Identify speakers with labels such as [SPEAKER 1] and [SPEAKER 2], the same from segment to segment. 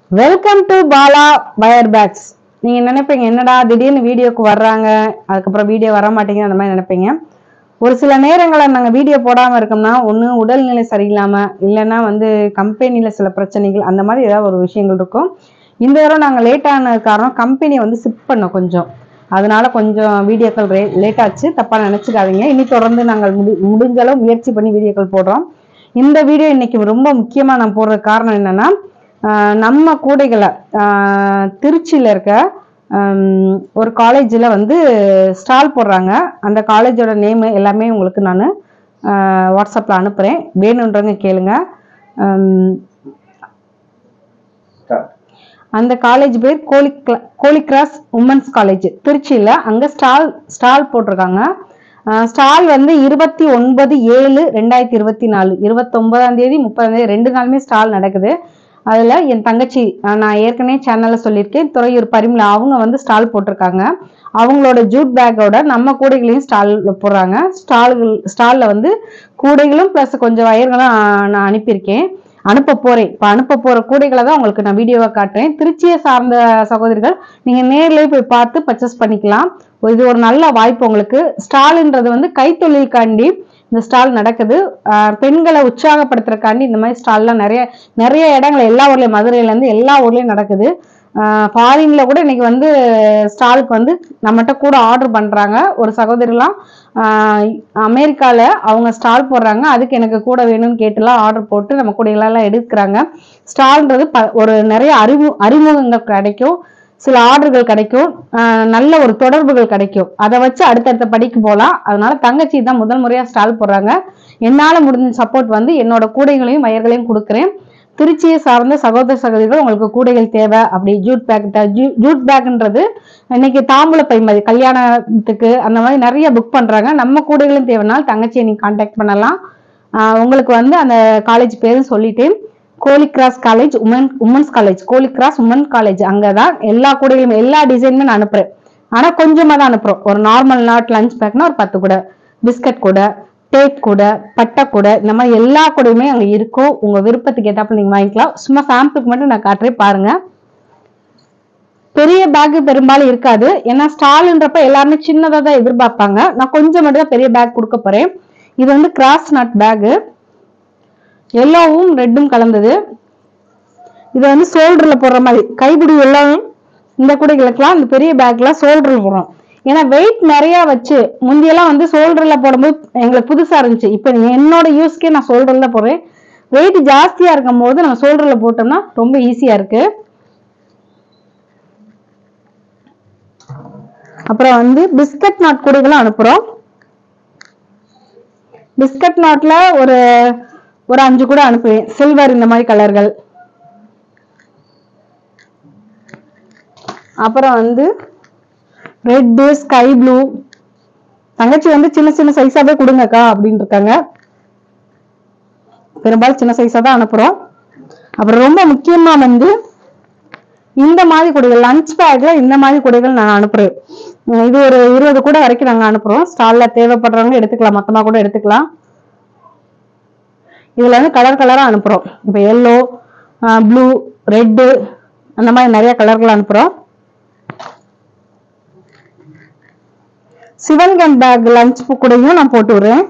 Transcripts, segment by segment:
[SPEAKER 1] Welcome to Bala wire bags. நீங்க நினைப்பீங்க என்னடா திடீர்னு வீடியோக்கு வர்றாங்க, அதுக்கப்புறம் வீடியோ வர மாட்டேங்குது அந்த மாதிரி நினைப்பீங்க. ஒரு சில நேரங்களில் நாங்கள் வீடியோ போடாமல் இருக்கோம்னா ஒன்று உடல்நிலை சரியில்லாமல், இல்லைன்னா கம்பெனியில் சில பிரச்சனைகள், அந்த மாதிரி ஏதாவது ஒரு விஷயங்கள் இருக்கும். இந்த தடவை நாங்கள் லேட் ஆன காரணம் கம்பெனியை ஷிஃப்ட் பண்ணோம் கொஞ்சம், அதனால கொஞ்சம் வீடியோக்கள் லேட் ஆச்சு. தப்பாக நினச்சிக்காதீங்க. இனி தொடர்ந்து நாங்கள் முடிஞ்ச அளவு முயற்சி பண்ணி வீடியோக்கள் போடுறோம். இந்த வீடியோ இன்னைக்கு ரொம்ப முக்கியமாக நான் போடுற காரணம் என்னன்னா, நம்ம கூடைகளை திருச்சியில் இருக்க ஒரு காலேஜில் ஸ்டால் போடுறாங்க. அந்த காலேஜோட நேமு எல்லாமே உங்களுக்கு நான் வாட்ஸ்அப்பில் அனுப்புகிறேன், வேணுன்றவங்க கேளுங்க. அந்த காலேஜ் பேர் கோலிகிராஸ் உமன்ஸ் காலேஜ், திருச்சியில். அங்கே ஸ்டால் போட்டிருக்காங்க. ஸ்டால் 29/7/2024 29ஆம் தேதி 30ஆம் தேதி 2 நாளுமே ஸ்டால் நடக்குது. அதில் என் தங்கச்சி, நான் ஏற்கனவே சேனலில் சொல்லியிருக்கேன், துறையூர் பரிமளா, அவங்க ஸ்டால் போட்டிருக்காங்க. அவங்களோட ஜூட் பேக்கோட நம்ம கூடைகளையும் ஸ்டால் போடுறாங்க. ஸ்டாலில் கூடைகளும் ப்ளஸ் கொஞ்சம் வயர்களும் நான் அனுப்ப போகிறேன். இப்போ அனுப்ப போகிற கூடைகளை தான் உங்களுக்கு நான் வீடியோவை காட்டுறேன். திருச்சியை சார்ந்த சகோதரிகள் நீங்கள் நேர்லேயே போய் பார்த்து பர்ச்சேஸ் பண்ணிக்கலாம். இது ஒரு நல்ல வாய்ப்பு உங்களுக்கு. ஸ்டால்ன்றது கைத்தொழிலுக்காண்டி இந்த ஸ்டால் நடக்குது. பெண்களை உற்சாகப்படுத்துறதுக்காண்டி இந்த மாதிரி ஸ்டால்லாம் நிறைய இடங்கள், எல்லா ஊர்லயும், மதுரையிலேருந்து எல்லா ஊர்லேயும் நடக்குது. ஃபாரின்ல கூட இன்னைக்கு ஸ்டாலுக்கு நம்மகிட்ட கூட ஆர்டர் பண்றாங்க. ஒரு சகோதரிலாம் அமெரிக்கால அவங்க ஸ்டால் போடுறாங்க, அதுக்கு எனக்கு கூட வேணும்னு கேட்டுலாம் ஆர்டர் போட்டு நம்ம கூடைகளெல்லாம் எடுக்கிறாங்க. ஸ்டால்ன்றது ஒரு நிறைய அறிமுகங்கள் கிடைக்கும், சில ஆர்டர்கள் கிடைக்கும், நல்ல ஒரு தொடர்புகள் கிடைக்கும். அதை வச்சு அடுத்தடுத்த படிக்கு போகலாம். அதனால தங்கச்சி தான் முதல் முறையா ஸ்டால் போடுறாங்க. என்னால் முடிஞ்ச சப்போர்ட் என்னோட கூடைகளையும் வயர்களையும் கொடுக்குறேன். திருச்சியை சார்ந்த சகோதரிகள் உங்களுக்கு கூடைகள் தேவை அப்படி ஜூட் பேக்ன்றது இன்னைக்கு தாம்பூல பை மாதிரி கல்யாணத்துக்கு அந்த மாதிரி நிறைய புக் பண்றாங்க. நம்ம கூடைகளும் தேவைனாலும் தங்கச்சியை நீங்க கான்டாக்ட் பண்ணலாம். உங்களுக்கு அந்த காலேஜ் பேரும் சொல்லிட்டேன், Holy Cross college women's college, Holy Cross women college. அங்கதான் எல்லா கூடைகளும் எல்லா டிசைனுமே நான் அனுப்புறேன். ஆனா கொஞ்சமா தான் அனுப்புறோம். ஒரு நார்மல் லஞ்ச் பேக்னா ஒரு 10 கூடை, பிஸ்கட் கூடை, டேப் கூடை, பட்டை கூடை, இந்த மாதிரி எல்லா கூடையுமே அங்க இருக்கும். உங்க விருப்பத்துக்கு ஏத்தாப்புல நீங்க வாங்கிக்கலாம். சும்மா சாம்பிளுக்கு மட்டும் நான் காட்டுறேன், பாருங்க. பெரிய பேக் பெரும்பாலும் இருக்காது, ஏன்னா ஸ்டால்ன்றப்ப எல்லாருமே சின்னதா தான் எதிர்பார்ப்பாங்க. நான் கொஞ்சம் மட்டும் தான் பெரிய பேக் கொடுக்க போறேன். இது கிராஸ் நட் பேக், எல்லோவும் ரெட்டும் கலந்தது. இது ஷோல்டர்ல போடுற மாதிரி கைப்பிடி எல்லாம் இந்த கூடைகளுக்கெல்லாம் இந்த பெரிய பேக்ல ஷோல்டர்ல போடுறோம். ஏன்னா வெயிட் நிறைய வச்சு முந்தியெல்லாம் ஷோல்டர்ல போடும்போது எங்களுக்கு புதுசா இருந்துச்சு. இப்ப என்னோட யூஸ்க்கே நான் ஷோல்டர்ல போடுறேன். வெயிட் ஜாஸ்தியா இருக்கும் போது நம்ம ஷோல்டர்ல போட்டோம்னா ரொம்ப ஈஸியா இருக்கு. அப்புறம் பிஸ்கட் நாட் கூடைகளும் அனுப்புறோம். பிஸ்கட் நாட்ல ஒரு 5 கூட அனுப்புவேன், சில்வர் இந்த மாதிரி கலர்கள். அப்புறம் ரெட்டு, ஸ்கை ப்ளூ. தங்கச்சி சின்ன சின்ன சைஸாவே கொடுங்கக்கா அப்படின்னு இருக்காங்க. பெரும்பாலும் சின்ன சைஸா தான் அனுப்புறோம். அப்புறம் ரொம்ப முக்கியமா இந்த மாதிரி கூடைகள், லஞ்ச் பேக்ல இந்த மாதிரி கூடைகள் நான் அனுப்புறேன். இது ஒரு 20 கூட வரைக்கும் நாங்க அனுப்புறோம். ஸ்டால்ல தேவைப்படுறவங்க எடுத்துக்கலாம், மொத்தமா கூட எடுத்துக்கலாம். இதுல கலர் கலரா அனுப்புறோம். இப்ப எல்லோ, ப்ளூ, ரெட்டு, அந்த மாதிரி நிறைய கலர்கள் அனுப்புறோம். சிவன்கன் பேக் லஞ்ச் கூடையும் நான் போட்டு விடுறேன்.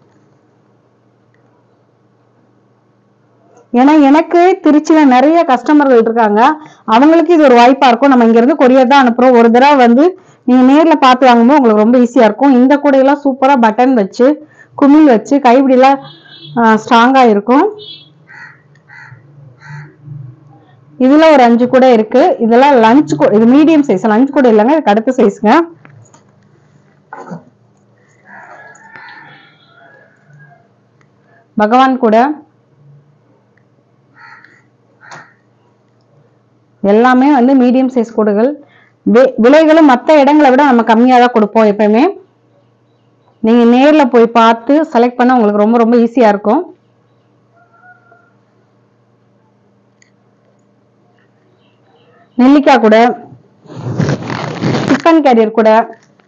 [SPEAKER 1] ஏன்னா எனக்கு திருச்சியில நிறைய கஸ்டமர்கள் இருக்காங்க, அவங்களுக்கு இது ஒரு வாய்ப்பா இருக்கும். நம்ம இங்க இருந்து கொரியர் தான் அனுப்புறோம். ஒரு தடவை நீங்க நேர்ல பார்த்து வாங்கும்போது உங்களுக்கு ரொம்ப ஈஸியா இருக்கும். இந்த கூடையெல்லாம் சூப்பரா பட்டன் வச்சு, குமிழ் வச்சு, கைப்பிடிலாம் ஸ்ட்ராங்கா இருக்கும். இதுல ஒரு 5 கூட இருக்கு. இதெல்லாம் லஞ்ச், இது மீடியம் சைஸ் லஞ்ச் கூட இல்லைங்க, இதுக்கு அடுத்த சைஸ்ங்க. பகவான் கூட எல்லாமே மீடியம் சைஸ் கூடைகள். விலைகளும் மற்ற இடங்களை விட நம்ம கம்மியா தான் கொடுப்போம் எப்பயுமே. நீங்க நேர்ல போய் பார்த்து செலக்ட் பண்ண உங்களுக்கு ரொம்ப ரொம்ப ஈஸியா இருக்கும். நெல்லிக்காய் கூட, சிக்கன் கேரியர் கூட,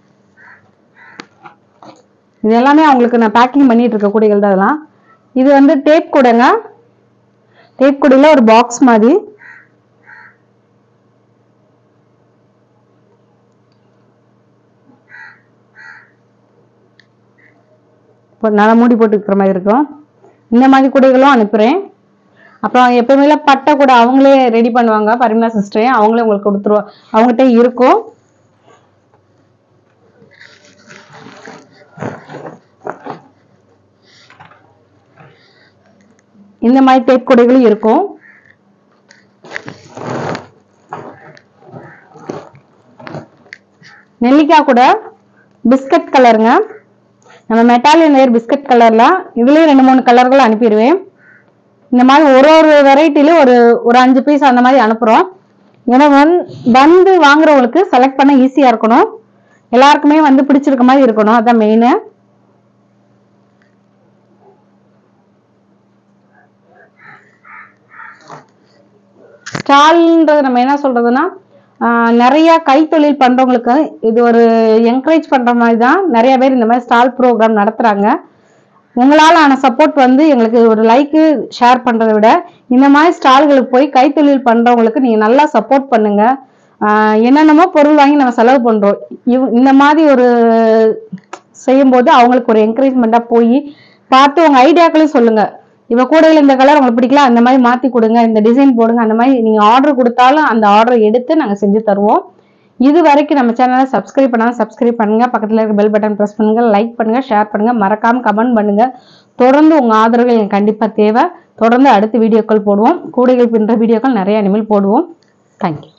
[SPEAKER 1] இது எல்லாமே அவங்களுக்கு நான் பேக்கிங் பண்ணிட்டு இருக்க கூடைகள் தான் இதெல்லாம். இது டேப் கூடைங்க. டேப் கூடையில ஒரு பாக்ஸ் மாதிரி நல்லா மூடி போட்டு இருக்கிற மாதிரி இருக்கும். இந்த மாதிரி கூடைகளும் அனுப்புகிறேன். அப்புறம் எப்பவுமே பட்டை கூட அவங்களே ரெடி பண்ணுவாங்க, பரிமளா சிஸ்டரே, அவங்களே உங்களுக்கு கொடுத்துருவோம், அவங்ககிட்ட இருக்கும். இந்த மாதிரி டேப் கூடைகளும் இருக்கும். நெல்லிக்காய் கூட பிஸ்கட் கலருங்க, நம்ம மெட்டாலியன் வேர் பிஸ்கட் கலர்ல, இதுலயும் 2-3 கலர்கள் அனுப்பிடுவேன். இந்த மாதிரி ஒரு வெரைட்டிலும் ஒரு 5 பீஸ் அந்த மாதிரி அனுப்புறோம். ஏன்னா வந்து வாங்குறவங்களுக்கு செலக்ட் பண்ண ஈஸியா இருக்கணும், எல்லாருக்குமே வந்து பிடிச்சிருக்க மாதிரி இருக்கணும், அதான் மெயின். ஸ்டால்ன்றது நம்ம என்ன சொல்றதுன்னா, நிறைய கைத்தொழில் பண்றவங்களுக்கு இது ஒரு என்கரேஜ் பண்ற மாதிரி தான் நிறைய பேர் இந்த மாதிரி ஸ்டால் ப்ரோக்ராம் நடத்துறாங்க. உங்களால் ஆன சப்போர்ட் வந்து எங்களுக்கு ஒரு லைக்கு ஷேர் பண்றதை விட இந்த மாதிரி ஸ்டால்களுக்கு போய் கைத்தொழில் பண்றவங்களுக்கு நீங்க நல்லா சப்போர்ட் பண்ணுங்க. என்னென்னமோ பொருள் வாங்கி நம்ம செலவு பண்றோம், இந்த மாதிரி ஒரு செய்யும்போது அவங்களுக்கு ஒரு என்கரேஜ்மெண்டா போய் பார்த்து உங்க ஐடியாக்களையும் சொல்லுங்க. இவ கூடையில் இந்த கலர் உங்களுக்கு பிடிக்கல, அந்த மாதிரி மாத்தி கொடுங்க, இந்த டிசைன் போடுங்க, அந்த மாதிரி நீங்க ஆர்டர் கொடுத்தாலும் அந்த ஆர்டர் எடுத்து நாங்க செஞ்சு தருவோம். இது வரைக்கும் நம்ம சேனலை சப்ஸ்கிரைப் பண்ணாலும் சப்ஸ்கிரைப் பண்ணுங்க, பக்கத்துல இருக்க பெல் பட்டன் பிரஸ் பண்ணுங்க, லைக் பண்ணுங்க, ஷேர் பண்ணுங்க, மறக்காம கமெண்ட் பண்ணுங்க. தொடர்ந்து உங்க ஆதரவு எனக்கு கண்டிப்பா தேவை. தொடர்ந்து அடுத்த வீடியோக்கள் போடுவோம், கூடைகள் பின்ற வீடியோக்கள் நிறைய இனிமேல் போடுவோம். தேங்க்யூ.